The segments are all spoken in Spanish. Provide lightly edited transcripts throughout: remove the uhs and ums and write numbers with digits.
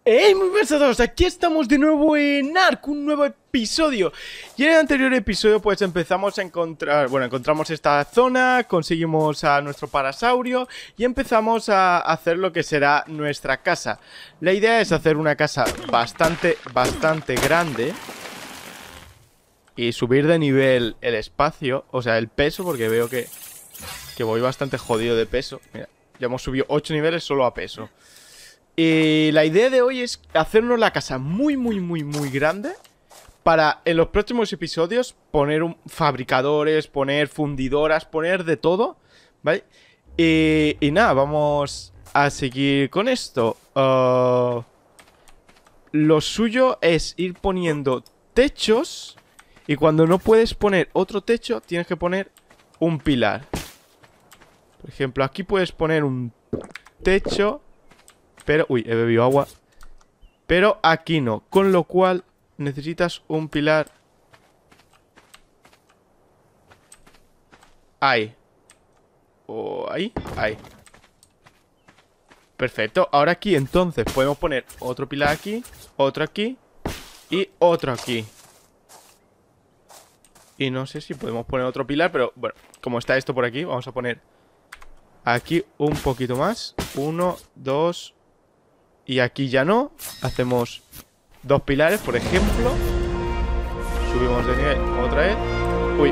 ¡Hey, muy buenas a todos! Aquí estamos de nuevo en Ark, un nuevo episodio. Y en el anterior episodio pues empezamos a encontrar, encontramos esta zona, conseguimos a nuestro parasaurio y empezamos a hacer lo que será nuestra casa. La idea es hacer una casa bastante grande y subir de nivel el espacio, o sea, el peso, porque veo que voy bastante jodido de peso. Mira, ya hemos subido 8 niveles solo a peso. Y la idea de hoy es hacernos la casa muy grande para en los próximos episodios poner fabricadores, poner fundidoras, poner de todo, ¿vale? Y nada, vamos a seguir con esto. Lo suyo es ir poniendo techos y cuando no puedes poner otro techo tienes que poner un pilar. Por ejemplo, aquí puedes poner un techo, pero... Uy, he bebido agua. Pero aquí no. Con lo cual necesitas un pilar. Ahí. O ahí. Ahí. Perfecto. Ahora aquí entonces podemos poner otro pilar aquí, otro aquí y otro aquí. Y no sé si podemos poner otro pilar, pero bueno, como está esto por aquí, vamos a poner aquí un poquito más. 1, 2... Y aquí ya no. Hacemos 2 pilares, por ejemplo. Subimos de nivel otra vez. Uy,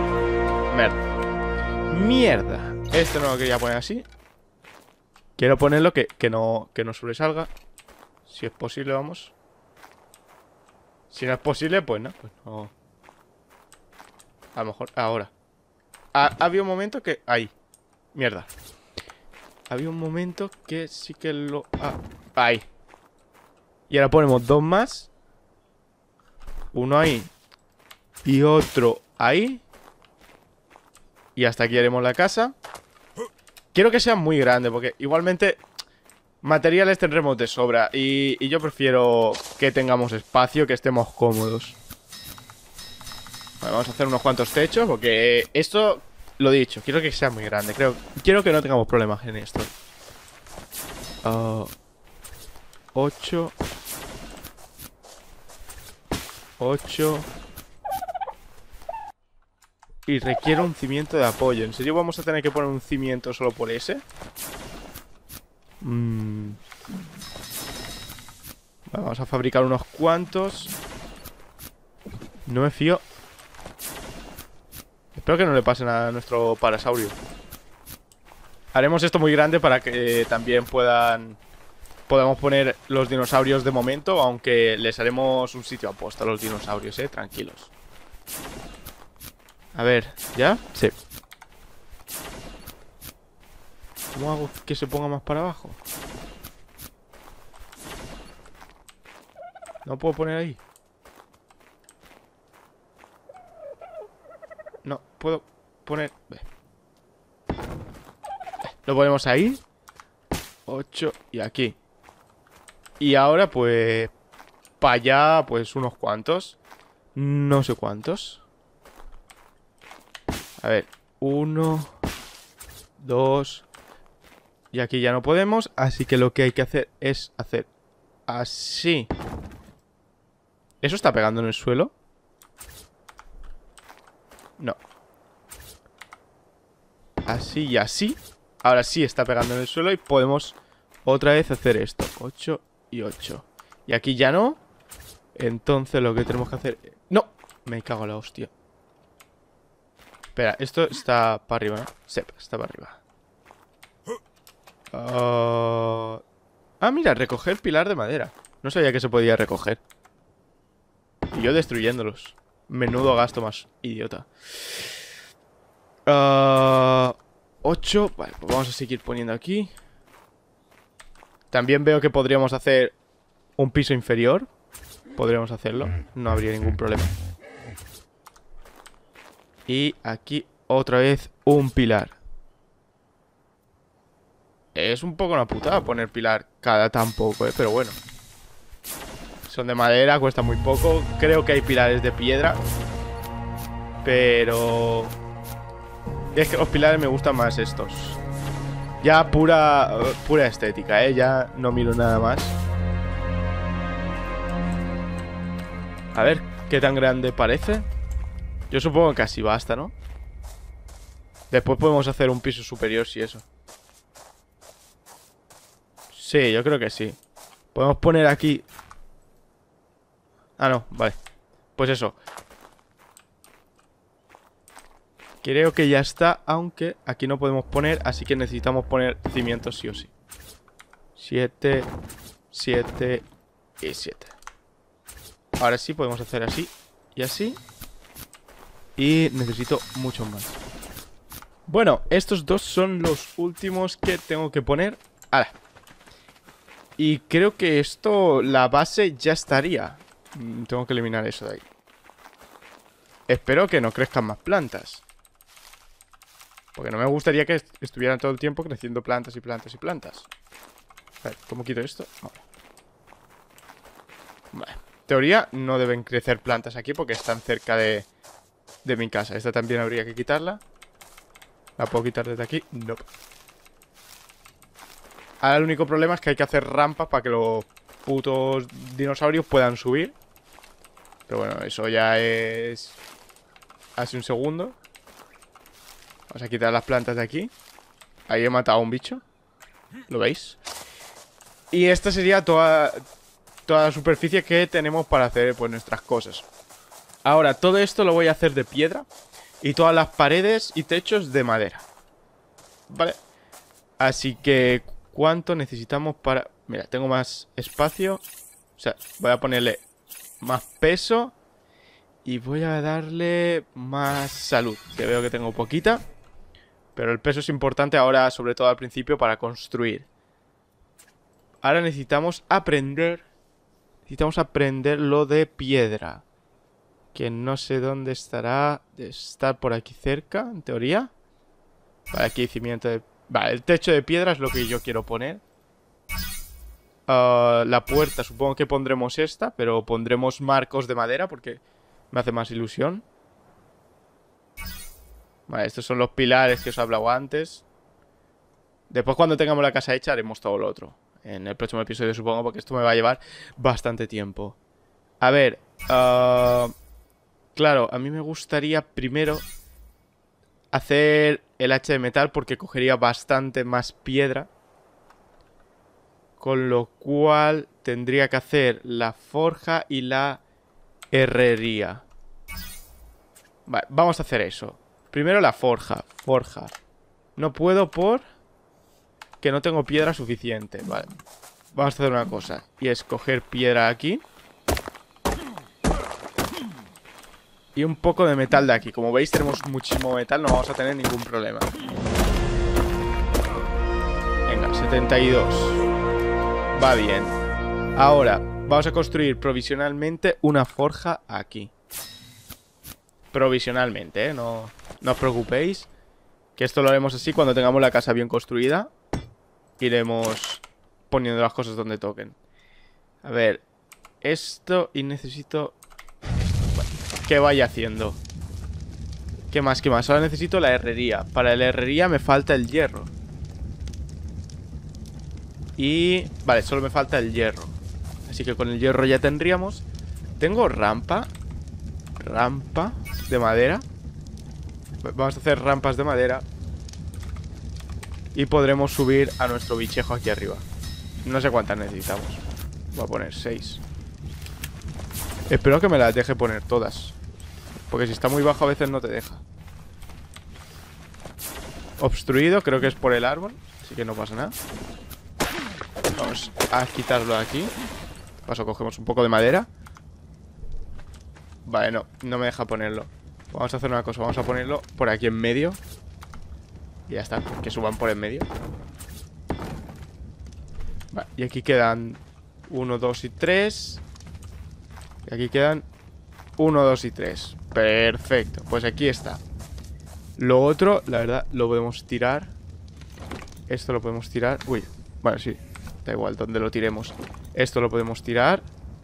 mierda. Este no lo quería poner así. Quiero ponerlo que no sobresalga. Si es posible, vamos. Si no es posible, pues no. A lo mejor ahora. Había un momento que... Ahí. Mierda. Había un momento que sí que lo... Ahí. Y ahora ponemos 2 más. Uno ahí y otro ahí. Y hasta aquí haremos la casa. Quiero que sea muy grande porque igualmente materiales tendremos de sobra. Y yo prefiero que tengamos espacio, que estemos cómodos. Vale, vamos a hacer unos cuantos techos porque esto, lo dicho, quiero que sea muy grande. Quiero que no tengamos problemas en esto. 8 y requiere un cimiento de apoyo. ¿En serio vamos a tener que poner un cimiento solo por ese? Vale, vamos a fabricar unos cuantos. No me fío. Espero que no le pase nada a nuestro parasaurio. Haremos esto muy grande para que también podamos poner los dinosaurios de momento, aunque les haremos un sitio aposta a los dinosaurios, tranquilos. A ver, ¿ya? Sí. ¿Cómo hago que se ponga más para abajo? No puedo poner ahí. No, puedo poner... Lo ponemos ahí. 8 y aquí. Y ahora pues para allá pues unos cuantos. No sé cuántos. A ver, 1, 2. Y aquí ya no podemos. Así que lo que hay que hacer es hacer así. ¿Eso está pegando en el suelo? No. Así y así. Ahora sí está pegando en el suelo y podemos otra vez hacer esto. 8 y 8. Y aquí ya no. Entonces lo que tenemos que hacer... ¡No! Me cago en la hostia. Espera, esto está para arriba, ¿no? Sí, está para arriba. Mira, recoger pilar de madera. No sabía que se podía recoger. Y yo destruyéndolos. Menudo gasto más idiota. 8. Vale, pues vamos a seguir poniendo aquí. También veo que podríamos hacer un piso inferior. Podríamos hacerlo. No habría ningún problema. Y aquí otra vez un pilar. Es un poco una putada poner pilar cada tan poco, pero bueno. Son de madera, cuesta muy poco. Creo que hay pilares de piedra. Pero... es que los pilares me gustan más estos. Ya pura estética, ya no miro nada más. A ver, ¿qué tan grande parece? Yo supongo que así basta, ¿no? Después podemos hacer un piso superior si eso. Sí, yo creo que sí. Podemos poner aquí... Ah, no, vale. Pues eso. Creo que ya está, aunque aquí no podemos poner, así que necesitamos poner cimientos sí o sí. 7, 7 y 7. Ahora sí podemos hacer así y así. Y necesito muchos más. Bueno, estos dos son los últimos que tengo que poner. ¡Hala! Y creo que esto, la base ya estaría. Tengo que eliminar eso de ahí. Espero que no crezcan más plantas. Porque no me gustaría que estuvieran todo el tiempo creciendo plantas y plantas y plantas. A ver, ¿cómo quito esto? Ahora. Vale. En teoría no deben crecer plantas aquí porque están cerca de mi casa. Esta también habría que quitarla. ¿La puedo quitar desde aquí? No. Ahora el único problema es que hay que hacer rampas para que los putos dinosaurios puedan subir. Pero bueno, eso ya es... Hace un segundo. Vamos a quitar las plantas de aquí. Ahí he matado a un bicho. ¿Lo veis? Y esta sería toda la superficie que tenemos para hacer pues nuestras cosas. Ahora, todo esto lo voy a hacer de piedra. Y todas las paredes y techos de madera. Vale. Así que... ¿Cuánto necesitamos para...? Mira, tengo más espacio. O sea, voy a ponerle más peso. Y voy a darle más salud. Que veo que tengo poquita. Pero el peso es importante ahora, sobre todo al principio, para construir. Ahora necesitamos aprender... Necesitamos aprender lo de piedra. Que no sé dónde estará. De estar por aquí cerca, en teoría. Vale, aquí hay cimiento de... Vale, el techo de piedra es lo que yo quiero poner. La puerta, supongo que pondremos esta. Pero pondremos marcos de madera porque me hace más ilusión. Vale, estos son los pilares que os he hablado antes. Después cuando tengamos la casa hecha haremos todo lo otro. En el próximo episodio supongo, porque esto me va a llevar bastante tiempo. A ver, claro, a mí me gustaría primero hacer el hacha de metal porque cogería bastante más piedra. Con lo cual tendría que hacer la forja y la herrería. Vale, vamos a hacer eso. Primero la forja. Forja. No puedo por... que no tengo piedra suficiente. Vale. Vamos a hacer una cosa. Y es coger piedra aquí. Y un poco de metal de aquí. Como veis tenemos muchísimo metal. No vamos a tener ningún problema. Venga, 72. Va bien. Ahora vamos a construir provisionalmente una forja aquí. Provisionalmente, ¿eh? No os preocupéis. Que esto lo haremos así cuando tengamos la casa bien construida. Iremos poniendo las cosas donde toquen. A ver. Esto y necesito... Bueno, que vaya haciendo. ¿Qué más? ¿Qué más? Ahora necesito la herrería. Para la herrería me falta el hierro. Y... Vale, solo me falta el hierro. Así que con el hierro ya tendríamos. Tengo rampa. Rampa de madera. Vamos a hacer rampas de madera. Y podremos subir a nuestro bichejo aquí arriba. No sé cuántas necesitamos. Voy a poner 6. Espero que me las deje poner todas. Porque si está muy bajo a veces no te deja. Obstruido, creo que es por el árbol. Así que no pasa nada. Vamos a quitarlo de aquí. Paso, cogemos un poco de madera. Vale, no me deja ponerlo. Vamos a hacer una cosa, vamos a ponerlo por aquí en medio. Y ya está, que suban por en medio. Vale, y aquí quedan 1, 2 y 3. Y aquí quedan 1, 2 y 3. Perfecto, pues aquí está. Lo otro, la verdad, lo podemos tirar. Esto lo podemos tirar. Uy, bueno, sí, da igual donde lo tiremos. Esto lo podemos tirar.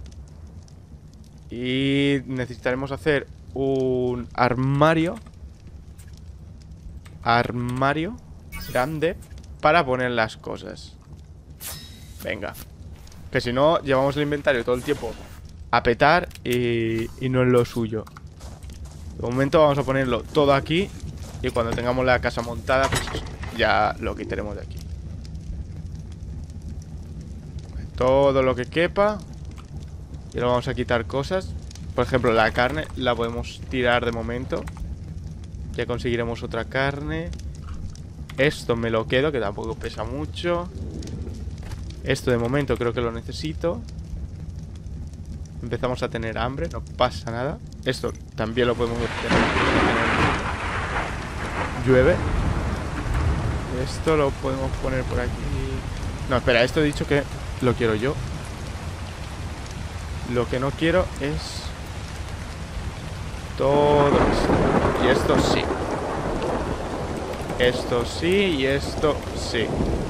Y necesitaremos hacer un armario. Armario grande para poner las cosas. Venga. Que si no, llevamos el inventario todo el tiempo a petar y no es lo suyo. De momento vamos a ponerlo todo aquí. Y cuando tengamos la casa montada, pues ya lo quitaremos de aquí. Todo lo que quepa. Y ahora vamos a quitar cosas. Por ejemplo, la carne la podemos tirar de momento. Ya conseguiremos otra carne. Esto me lo quedo, que tampoco pesa mucho. Esto de momento creo que lo necesito. Empezamos a tener hambre, no pasa nada. Esto también lo podemos tener. Llueve. Esto lo podemos poner por aquí. No, espera, esto he dicho que lo quiero yo. Lo que no quiero es todo esto. Y esto sí. Esto sí y esto sí.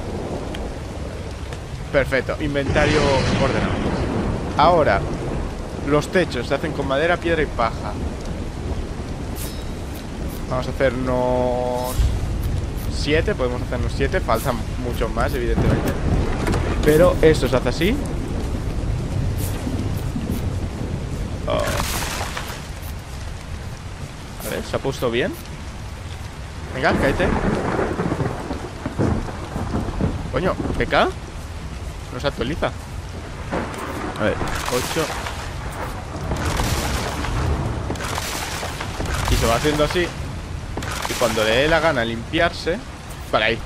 Perfecto, inventario ordenado. Ahora, los techos se hacen con madera, piedra y paja. Vamos a hacernos 7, podemos hacernos 7. Faltan muchos más, evidentemente. Pero esto se hace así. Vale, se ha puesto bien. Venga, cállate. Coño, ¿PK? No se actualiza. A ver, 8. Y se va haciendo así. Y cuando le dé la gana limpiarse. Para ahí.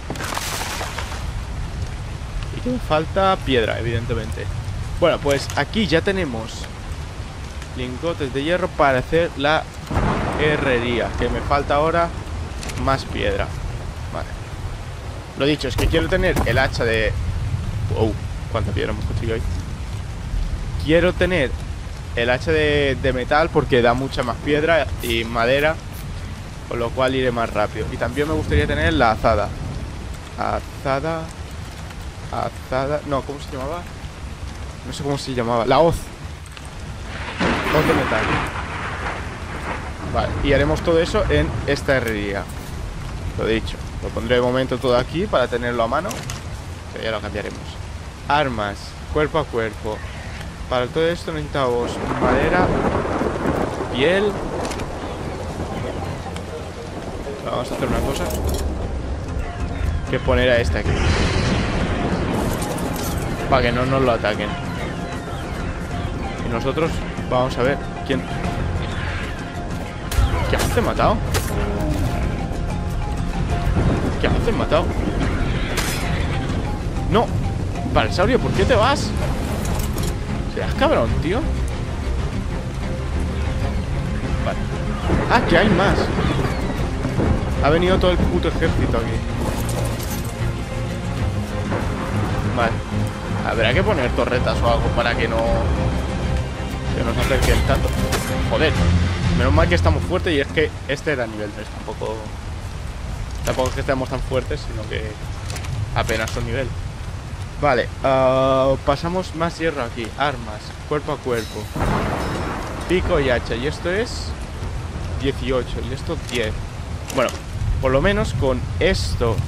Y que me falta piedra, evidentemente. Bueno, pues aquí ya tenemos lingotes de hierro para hacer la herrería. Que me falta ahora más piedra. Vale. Lo dicho, es que quiero tener el hacha de... Wow, cuánta piedra hemos conseguido hoy. Quiero tener el hacha de metal porque da mucha más piedra y madera, con lo cual iré más rápido. Y también me gustaría tener la azada. Azada. No, ¿cómo se llamaba? No sé cómo se llamaba. La hoz. Hoz de metal. Vale, y haremos todo eso en esta herrería. Lo dicho, lo pondré de momento todo aquí para tenerlo a mano. Pero ya lo cambiaremos. Armas, cuerpo a cuerpo. Para todo esto necesitamos madera, piel. Vamos a hacer una cosa. Que poner a este aquí. Para que no nos lo ataquen. Y nosotros vamos a ver quién... ¿Qué hace matado? ¿Qué hace matado? No. Parasaurio, ¿por qué te vas? Serás cabrón, tío. Vale. Ah, que hay más. Ha venido todo el puto ejército aquí. Vale. Habrá que poner torretas o algo para que no... que nos acerquen tanto. Joder. Menos mal que estamos fuertes y es que este era nivel 3. Tampoco es que estemos tan fuertes, sino que apenas son nivel. Vale, pasamos más hierro aquí. Armas, cuerpo a cuerpo, pico y hacha. Y esto es 18 y esto 10. Bueno, por lo menos con esto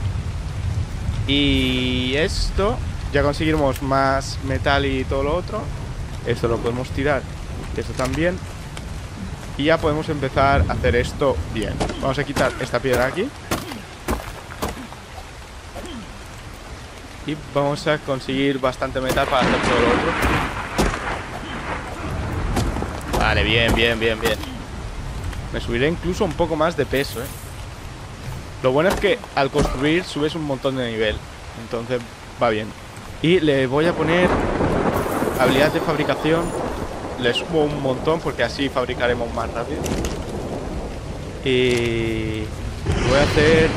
y esto ya conseguiremos más metal y todo lo otro. Esto lo podemos tirar, esto también. Y ya podemos empezar a hacer esto bien. Vamos a quitar esta piedra aquí. Y vamos a conseguir bastante metal para hacer todo lo otro. Vale, bien. Me subiré incluso un poco más de peso, Lo bueno es que al construir subes un montón de nivel. Entonces va bien. Y le voy a poner habilidad de fabricación. Le subo un montón porque así fabricaremos más rápido. Y voy a hacer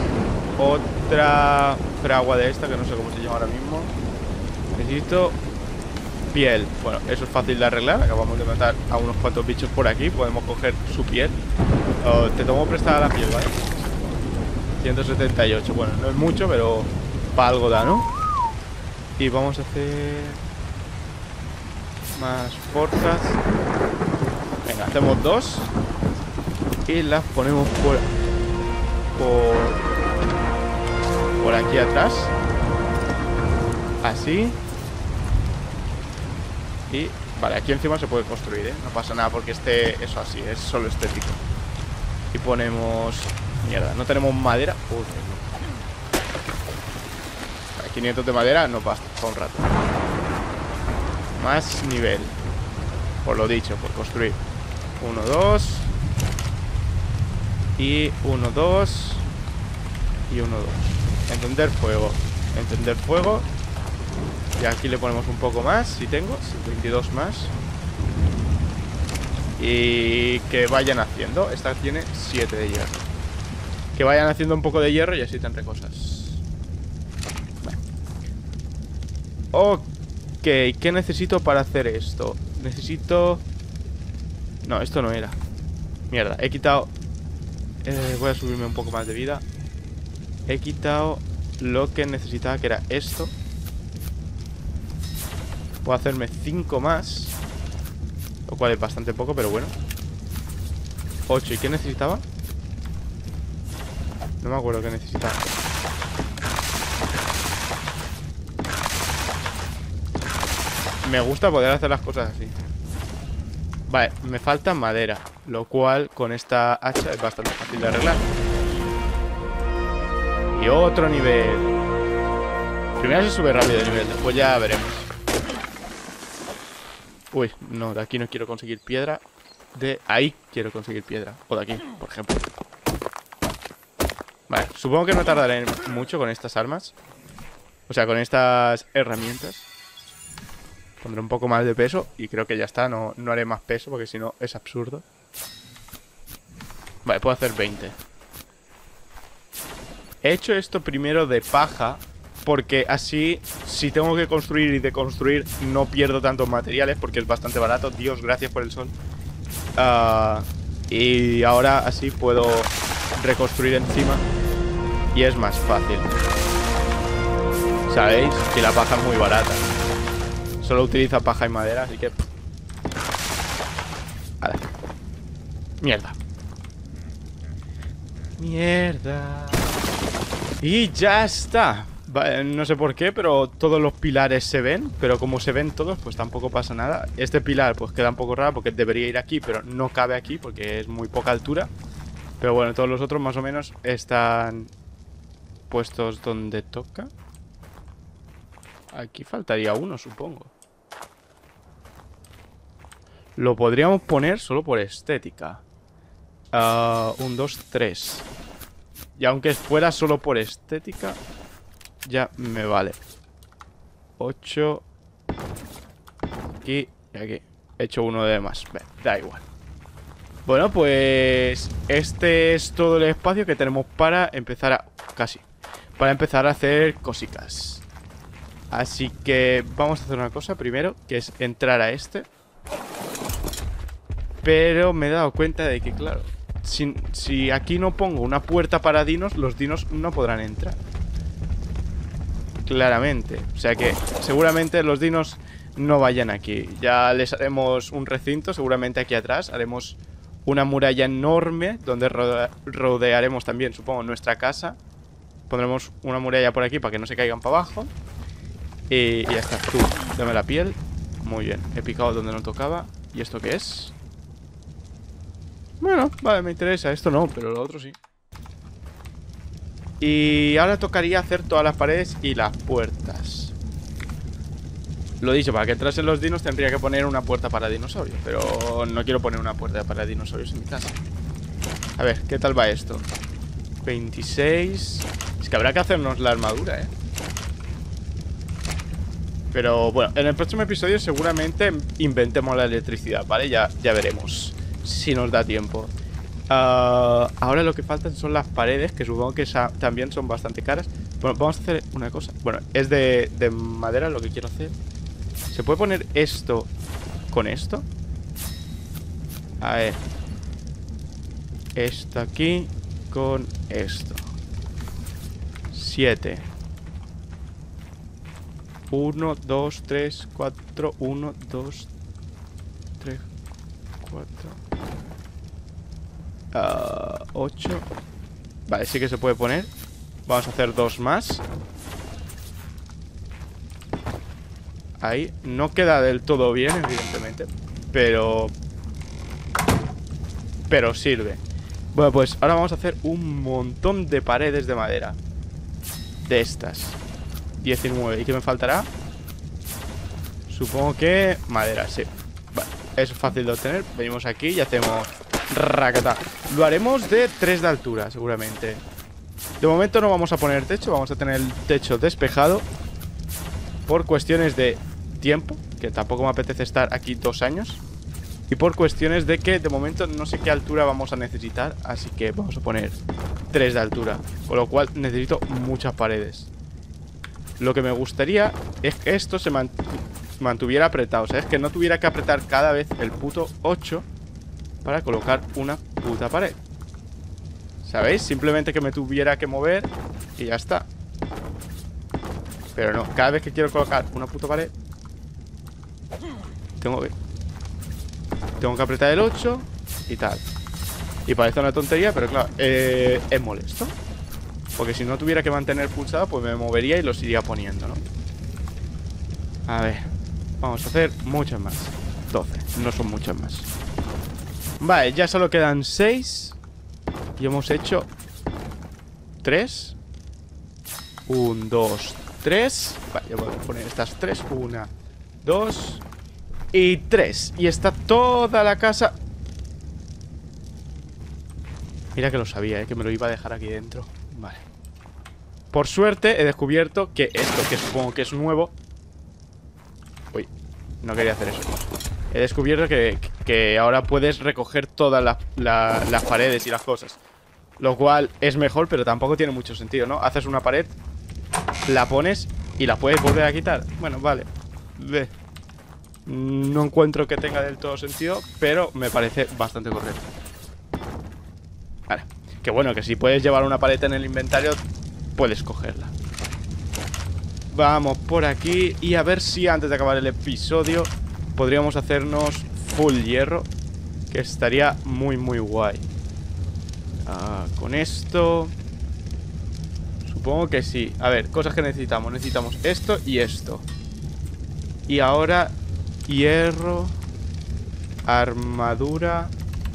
otra fragua de esta que no sé cómo se llama ahora mismo. Necesito piel. Bueno, eso es fácil de arreglar. Acabamos de matar a unos cuantos bichos por aquí. Podemos coger su piel. Te tomo prestada la piel, ¿vale? 178. Bueno, no es mucho, pero para algo da, ¿no? Y vamos a hacer más forzas. Venga, hacemos 2 y las ponemos por aquí atrás. Así. Y Vale, aquí encima se puede construir, ¿eh? No pasa nada porque esté eso así, es solo estético. Y ponemos... Mierda, no tenemos madera. Uy, no. Vale, 500 de madera no basta, para un rato. Más nivel. Por lo dicho, por construir. 1, 2. Y 1, 2. Y 1, 2. Encender fuego. Encender fuego. Y aquí le ponemos un poco más, si tengo, 22 más. Y que vayan haciendo. Esta tiene 7 de hierro. Que vayan haciendo un poco de hierro y así tendré cosas. Vale. Ok, ¿qué necesito para hacer esto? Necesito... No, esto no era. Mierda, he quitado... voy a subirme un poco más de vida. He quitado lo que necesitaba, que era esto. Puedo hacerme 5 más, lo cual es bastante poco, pero bueno. 8, ¿y qué necesitaba? No me acuerdo qué necesitaba. Me gusta poder hacer las cosas así. Vale, me falta madera, lo cual con esta hacha es bastante fácil de arreglar. Y otro nivel. Primero se sube rápido de nivel, después ya veremos. Uy, no, de aquí no quiero conseguir piedra. De ahí quiero conseguir piedra. O de aquí, por ejemplo. Vale, supongo que no tardaré mucho con estas armas. O sea, con estas herramientas. Pondré un poco más de peso y creo que ya está, no haré más peso porque si no es absurdo. Vale, puedo hacer 20. He hecho esto primero de paja porque así, si tengo que construir y deconstruir, no pierdo tantos materiales porque es bastante barato. Dios, gracias por el sol. Y ahora así puedo reconstruir encima y es más fácil. ¿Sabéis? Que la paja es muy barata. Solo utiliza paja y madera, así que... Vale. Mierda. Mierda. Y ya está. Vale, no sé por qué, pero todos los pilares se ven. Pero como se ven todos, pues tampoco pasa nada. Este pilar pues queda un poco raro porque debería ir aquí, pero no cabe aquí porque es muy poca altura. Pero bueno, todos los otros más o menos están puestos donde toca. Aquí faltaría uno, supongo. Lo podríamos poner solo por estética. 1, 2, 3. Y aunque fuera solo por estética, ya me vale. 8. Aquí y aquí. He hecho uno de más. Da igual. Bueno, pues este es todo el espacio que tenemos para empezar a... Casi. Para empezar a hacer cositas. Así que vamos a hacer una cosa primero, que es entrar a este. Pero me he dado cuenta de que, claro, si aquí no pongo una puerta para dinos, los dinos no podrán entrar. Claramente. O sea que seguramente los dinos no vayan aquí. Ya les haremos un recinto, seguramente aquí atrás. Haremos una muralla enorme donde rodearemos también, supongo, nuestra casa. Pondremos una muralla por aquí para que no se caigan para abajo. Y ya está. Tú, dame la piel. Muy bien, he picado donde no tocaba. ¿Y esto qué es? Bueno, vale, me interesa. Esto no, pero lo otro sí. Y ahora tocaría hacer todas las paredes y las puertas. Lo dicho, para que entrasen los dinos tendría que poner una puerta para dinosaurios. Pero no quiero poner una puerta para dinosaurios en mi casa. A ver, ¿qué tal va esto? 26. Es que habrá que hacernos la armadura, ¿eh? Pero bueno, en el próximo episodio seguramente inventemos la electricidad, ¿vale? Ya veremos si nos da tiempo. Ahora lo que faltan son las paredes, que supongo que también son bastante caras. Bueno, vamos a hacer una cosa. Bueno, es de madera lo que quiero hacer. ¿Se puede poner esto con esto? A ver. Esto aquí con esto. 7. 1, 2, 3, 4. 1, 2, 3, 4. 8. Vale, sí que se puede poner. Vamos a hacer 2 más. Ahí. No queda del todo bien, evidentemente. Pero sirve. Bueno, pues ahora vamos a hacer un montón de paredes de madera. De estas 19. ¿Y qué me faltará? Supongo que madera, sí. Vale, es fácil de obtener. Venimos aquí y hacemos racata. Lo haremos de 3 de altura, seguramente. De momento no vamos a poner techo. Vamos a tener el techo despejado por cuestiones de tiempo, que tampoco me apetece estar aquí 2 años. Y por cuestiones de que de momento no sé qué altura vamos a necesitar. Así que vamos a poner 3 de altura, con lo cual necesito muchas paredes. Lo que me gustaría es que esto se mantuviera apretado. O sea, es que no tuviera que apretar cada vez el puto 8 para colocar una puta pared. ¿Sabéis? Simplemente que me tuviera que mover y ya está. Pero no, cada vez que quiero colocar una puta pared tengo que apretar el 8 y tal. Y parece una tontería, pero claro, es molesto. Porque si no tuviera que mantener pulsado, pues me movería y los iría poniendo, ¿no? A ver, vamos a hacer muchas más. 12, no son muchas más. Vale, ya solo quedan 6. Y hemos hecho 3. 1, 2, 3. Vale, ya voy a poner estas 3. 1, 2 y 3. Y está toda la casa. Mira que lo sabía, que me lo iba a dejar aquí dentro. Vale. Por suerte he descubierto que esto, que supongo que es nuevo. Uy, no quería hacer eso. He descubierto que ahora puedes recoger todas las paredes y las cosas. Lo cual es mejor, pero tampoco tiene mucho sentido, ¿no? Haces una pared, la pones y la puedes volver a quitar. Bueno, vale. Ve. No encuentro que tenga del todo sentido, pero me parece bastante correcto. Vale. Que bueno, que si puedes llevar una pared en el inventario, puedes cogerla. Vamos por aquí y a ver si antes de acabar el episodio podríamos hacernos full hierro, que estaría muy muy guay. Con esto supongo que sí. A ver, cosas que necesitamos. Necesitamos esto y esto. Y ahora hierro, armadura.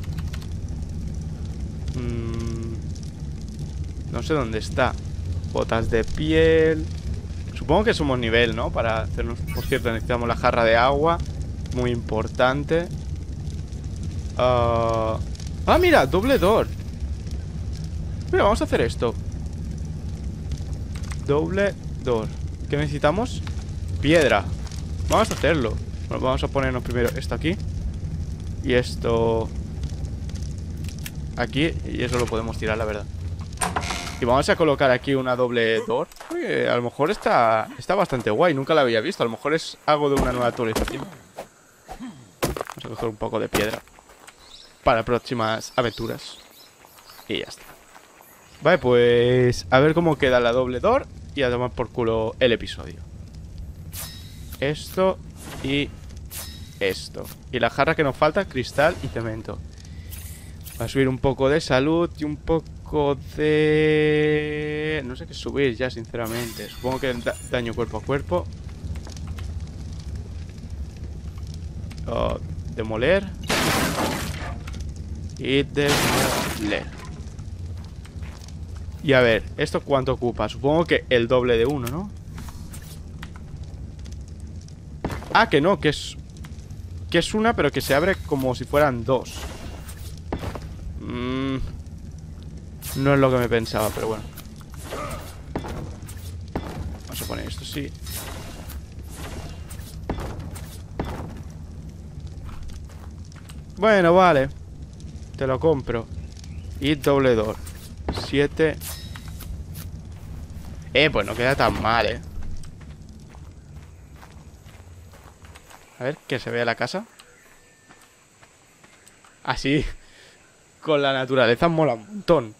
No sé dónde está. Botas de piel. Supongo que somos nivel, ¿no? Para hacernos... Por cierto, necesitamos la jarra de agua. Muy importante. Mira, doble door. Mira, vamos a hacer esto. Doble door. ¿Qué necesitamos? Piedra. Vamos a hacerlo. Bueno, vamos a ponernos primero esto aquí. Y esto aquí. Y eso lo podemos tirar, la verdad. Y vamos a colocar aquí una doble door. Uy, a lo mejor está bastante guay. Nunca la había visto. A lo mejor es algo de una nueva actualización. Vamos a coger un poco de piedra para próximas aventuras. Y ya está. Vale, pues a ver cómo queda la doble door. Y a tomar por culo el episodio. Esto y esto. Y la jarra que nos falta, cristal y cemento. Va a subir un poco de salud y un poco de... No sé qué subir ya, sinceramente. Supongo que daño cuerpo a cuerpo. Demoler. Y demoler. Y a ver, ¿esto cuánto ocupa? Supongo que el doble de 1, ¿no? Ah, que no, que es una, pero que se abre como si fueran 2. No es lo que me pensaba, pero bueno. Vamos a poner esto, sí. Bueno, vale. Te lo compro. Y doble door. 7. Pues no queda tan mal, A ver, que se vea la casa. Así, con la naturaleza mola un montón.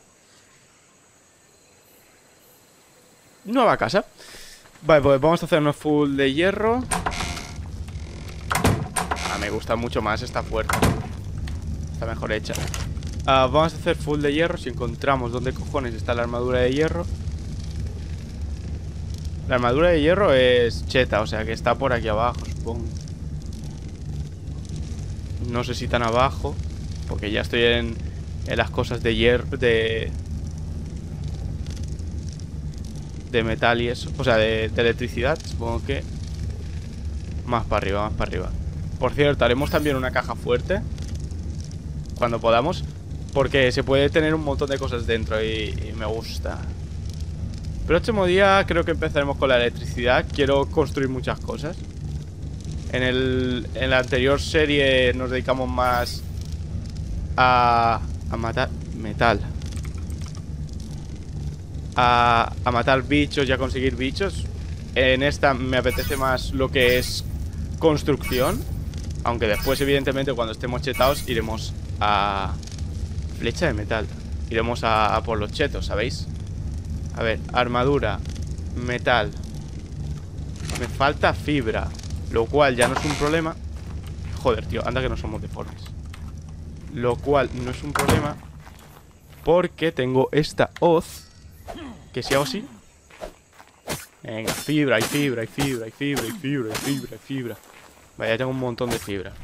Nueva casa. Vale, pues vamos a hacernos full de hierro. Me gusta mucho más esta puerta. Está mejor hecha. Vamos a hacer full de hierro. Si encontramos dónde cojones está la armadura de hierro. La armadura de hierro es cheta, o sea que está por aquí abajo, supongo. No sé si tan abajo, porque ya estoy en las cosas de hierro, de metal y eso. O sea, de electricidad, supongo que más para arriba, más para arriba. Por cierto, haremos también una caja fuerte cuando podamos, porque se puede tener un montón de cosas dentro y me gusta. Próximo día creo que empezaremos con la electricidad. Quiero construir muchas cosas. En la anterior serie nos dedicamos más a matar metal, a matar bichos y a conseguir bichos. En esta me apetece más lo que es construcción, aunque después evidentemente cuando estemos chetados iremos a flecha de metal. Iremos a por los chetos, ¿sabéis? A ver, armadura, metal. Me falta fibra, lo cual ya no es un problema. Joder, tío, anda que no somos deformes. Lo cual no es un problema, porque tengo esta hoz, que si hago así, venga, fibra, hay fibra, hay fibra, hay fibra, hay fibra, hay fibra, hay fibra. Vaya, tengo un montón de fibra.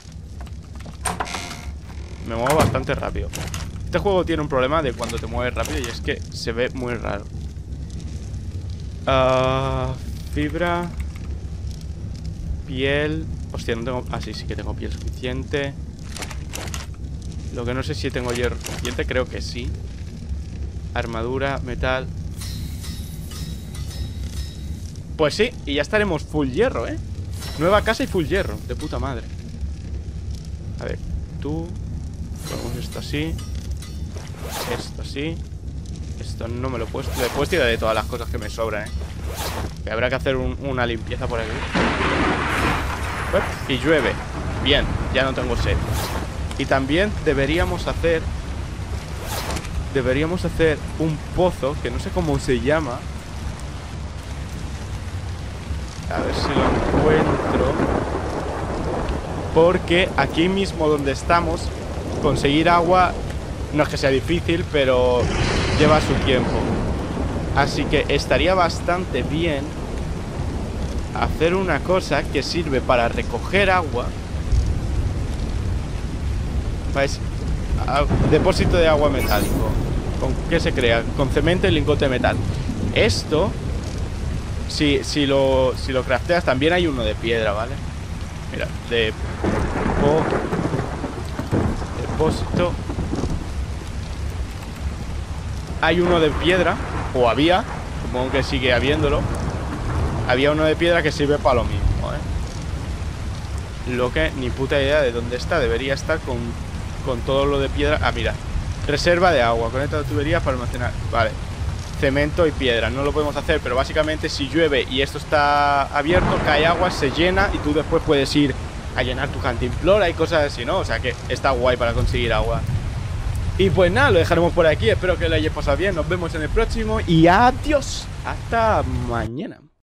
Me muevo bastante rápido. Este juego tiene un problema de cuando te mueves rápido, y es que se ve muy raro. Fibra. Piel. Hostia, no tengo... Ah, sí, sí que tengo piel suficiente. Lo que no sé si tengo hierro suficiente, creo que sí. Armadura, metal. Pues sí, y ya estaremos full hierro, ¿eh? Nueva casa y full hierro, de puta madre. A ver, tú. Ponemos esto así. Esto así. Esto no me lo he puesto. Después tirar de todas las cosas que me sobran, que habrá que hacer una limpieza por aquí. Y llueve. Bien, ya no tengo sed. Y también deberíamos hacer un pozo, que no sé cómo se llama. A ver si lo encuentro. Porque aquí mismo donde estamos, conseguir agua no es que sea difícil, pero lleva su tiempo. Así que estaría bastante bien hacer una cosa que sirve para recoger agua. ¿Veis? Depósito de agua metálico. ¿Con qué se crea? Con cemento y lingote de metal. Esto, si lo crafteas, también hay uno de piedra, ¿vale? Mira, depósito. Hay uno de piedra, o había, supongo que sigue habiéndolo. Había uno de piedra que sirve para lo mismo, ¿eh? Lo que ni puta idea de dónde está. Debería estar con todo lo de piedra. Ah, mira, reserva de agua, conecta la tubería para almacenar. Vale, cemento y piedra. No lo podemos hacer, pero básicamente si llueve y esto está abierto, cae agua, se llena y tú después puedes ir a llenar tu cantimplora y cosas así, ¿no? O sea que está guay para conseguir agua. Y pues nada, lo dejaremos por aquí. Espero que lo hayáis pasado bien. Nos vemos en el próximo y adiós. Hasta mañana.